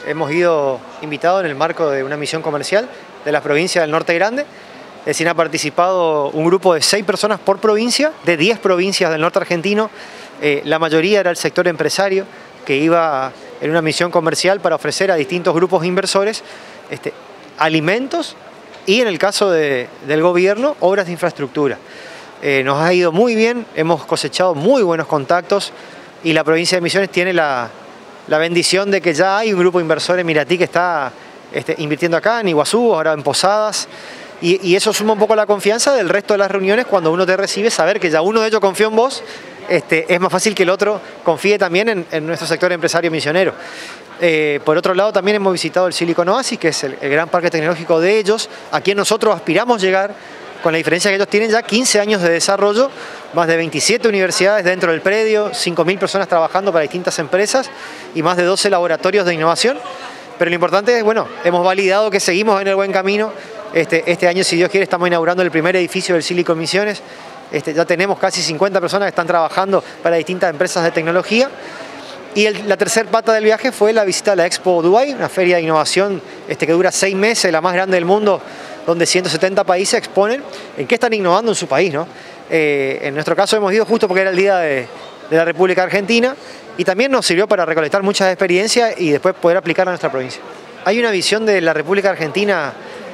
hemos ido invitados en el marco de una misión comercial de las provincias del Norte Grande. Es decir, ha participado un grupo de 6 personas por provincia, de 10 provincias del norte argentino. La mayoría era el sector empresario, que iba en una misión comercial para ofrecer a distintos grupos inversores alimentos y, en el caso del gobierno, obras de infraestructura. Nos ha ido muy bien, hemos cosechado muy buenos contactos y la provincia de Misiones tiene la bendición de que ya hay un grupo inversor emiratí que está invirtiendo acá, en Iguazú, ahora en Posadas, y eso suma un poco la confianza del resto de las reuniones. Cuando uno te recibe, saber que ya uno de ellos confió en vos, es más fácil que el otro confíe también en nuestro sector empresario misionero. Por otro lado, también hemos visitado el Silicon Oasis, que es el gran parque tecnológico de ellos, a quien nosotros aspiramos llegar, con la diferencia que ellos tienen ya 15 años de desarrollo, más de 27 universidades dentro del predio, 5.000 personas trabajando para distintas empresas y más de 12 laboratorios de innovación. Pero lo importante es, bueno, hemos validado que seguimos en el buen camino. Este año, si Dios quiere, estamos inaugurando el primer edificio del Silicon Misiones. Ya tenemos casi 50 personas que están trabajando para distintas empresas de tecnología. Y la tercer pata del viaje fue la visita a la Expo Dubai, una feria de innovación que dura 6 meses, la más grande del mundo, donde 170 países exponen en qué están innovando en su país, ¿no? En nuestro caso hemos ido justo porque era el día de la República Argentina, y también nos sirvió para recolectar muchas experiencias y después poder aplicarla a nuestra provincia. Hay una visión de la República Argentina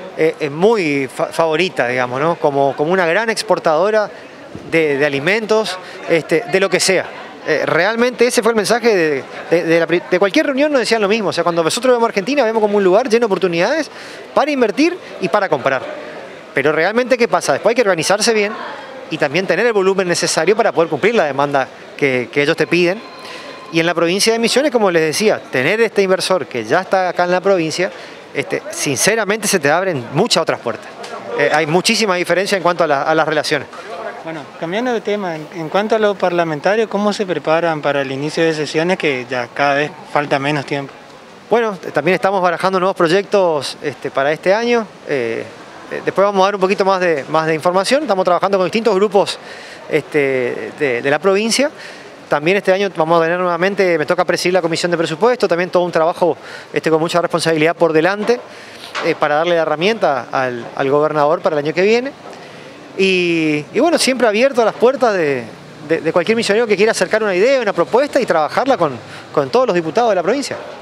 muy favorita, digamos, ¿no? Como una gran exportadora de alimentos, de lo que sea. Realmente ese fue el mensaje de cualquier reunión. Nos decían lo mismo. O sea, cuando nosotros vemos Argentina, vemos como un lugar lleno de oportunidades para invertir y para comprar. Pero realmente, ¿qué pasa? Después hay que organizarse bien y también tener el volumen necesario para poder cumplir la demanda que ellos te piden. Y en la provincia de Misiones, como les decía, tener este inversor que ya está acá en la provincia, sinceramente se te abren muchas otras puertas. Hay muchísima diferencia en cuanto a las relaciones. Bueno, cambiando de tema, en cuanto a los parlamentarios, ¿cómo se preparan para el inicio de sesiones, que ya cada vez falta menos tiempo? Bueno, también estamos barajando nuevos proyectos para este año. Después vamos a dar un poquito más de información. Estamos trabajando con distintos grupos de la provincia. También este año vamos a tener nuevamente, me toca presidir la comisión de presupuesto, también todo un trabajo con mucha responsabilidad por delante para darle la herramienta al gobernador para el año que viene. Y bueno, siempre abierto a las puertas de cualquier misionero que quiera acercar una idea, una propuesta y trabajarla con todos los diputados de la provincia.